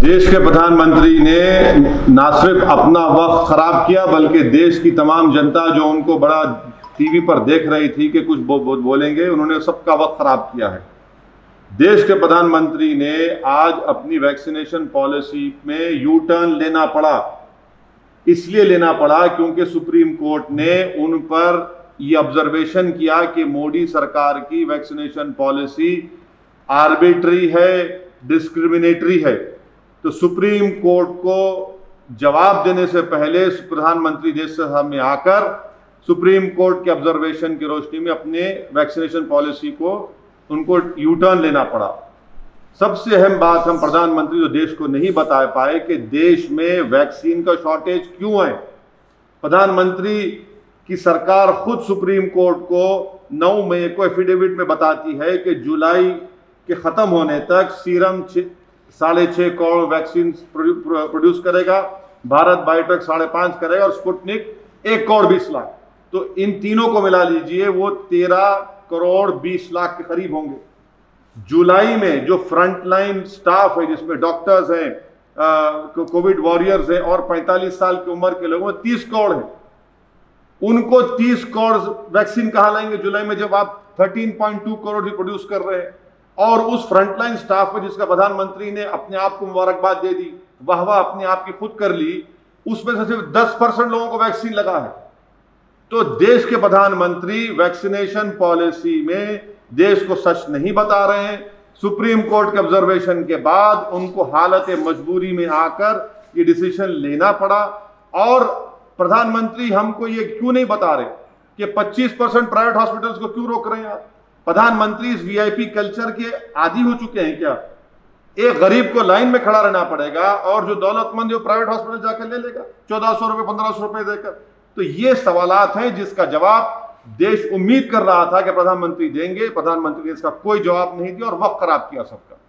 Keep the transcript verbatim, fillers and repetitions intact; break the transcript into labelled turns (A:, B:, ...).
A: देश के प्रधानमंत्री ने ना सिर्फ अपना वक्त खराब किया बल्कि देश की तमाम जनता जो उनको बड़ा टीवी पर देख रही थी कि कुछ बो, बो, बोलेंगे, उन्होंने सबका वक्त खराब किया है। देश के प्रधानमंत्री ने आज अपनी वैक्सीनेशन पॉलिसी में यू टर्न लेना पड़ा, इसलिए लेना पड़ा क्योंकि सुप्रीम कोर्ट ने उन पर यह ऑब्जर्वेशन किया कि मोदी सरकार की वैक्सीनेशन पॉलिसी आर्बिट्री है, डिस्क्रिमिनेटरी है। तो सुप्रीम कोर्ट को जवाब देने से पहले प्रधानमंत्री देश के सामने आकर सुप्रीम कोर्ट के ऑब्जर्वेशन की रोशनी में अपने वैक्सीनेशन पॉलिसी को उनको यू टर्न लेना पड़ा। सबसे अहम बात हम प्रधानमंत्री जो देश को नहीं बता पाए कि देश में वैक्सीन का शॉर्टेज क्यों है। प्रधानमंत्री की सरकार खुद सुप्रीम कोर्ट को नौ मई को एफिडेविट में बताती है कि जुलाई के खत्म होने तक सीरम साढ़े छह करोड़ वैक्सीन प्रोड्यूस करेगा, भारत बायोटेक साढ़े पांच करेगा और स्पुतनिक एक करोड़ बीस लाख। तो इन तीनों को मिला लीजिए वो तेरह करोड़ बीस लाख के करीब होंगे। जुलाई में जो फ्रंटलाइन स्टाफ है जिसमें डॉक्टर्स हैं, कोविड वॉरियर्स हैं और पैंतालीस साल की उम्र के लोगों में तीस करोड़ है, उनको तीस करोड़ वैक्सीन कहां लाएंगे जुलाई में जब आप तेरह पॉइंट दो करोड़ प्रोड्यूस कर रहे हैं। और उस फ्रंटलाइन स्टाफ में जिसका प्रधानमंत्री ने अपने आप को मुबारकबाद दे दी, वाह वाह अपने आप की खुद कर ली, उसमें से सिर्फ दस परसेंट लोगों को वैक्सीन लगा है। तो देश के प्रधानमंत्री वैक्सीनेशन पॉलिसी में देश को सच नहीं बता रहे हैं। सुप्रीम कोर्ट के ऑब्जर्वेशन के बाद उनको हालत मजबूरी में आकर ये डिसीजन लेना पड़ा। और प्रधानमंत्री हमको ये क्यों नहीं बता रहे कि पच्चीस परसेंट प्राइवेट हॉस्पिटल्स को क्यों रोक रहे हैं आप? प्रधानमंत्री इस वीआईपी कल्चर के आदी हो चुके हैं क्या? एक गरीब को लाइन में खड़ा रहना पड़ेगा और जो दौलतमंद जो प्राइवेट हॉस्पिटल जाकर ले लेगा चौदह सौ रुपए पंद्रह सौ रुपए देकर। तो ये सवालात हैं जिसका जवाब देश उम्मीद कर रहा था कि प्रधानमंत्री देंगे। प्रधानमंत्री ने इसका कोई जवाब नहीं दिया और वक्त खराब किया सबका।